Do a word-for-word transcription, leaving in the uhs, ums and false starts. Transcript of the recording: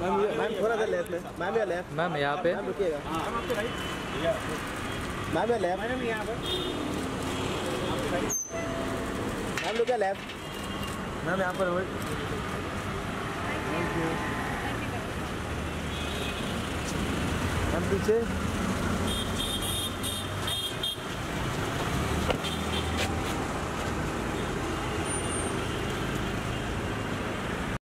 ma'am थोड़ा सा left में, मैम या लेफ्ट, मैम यहाँ पे मैम रुकिएगा, मैम या लेफ्ट, मैम यहाँ पर, मैम रुकिए लेफ्ट, मैम यहाँ पर होल्ड, थैंक यू, मैम पीछे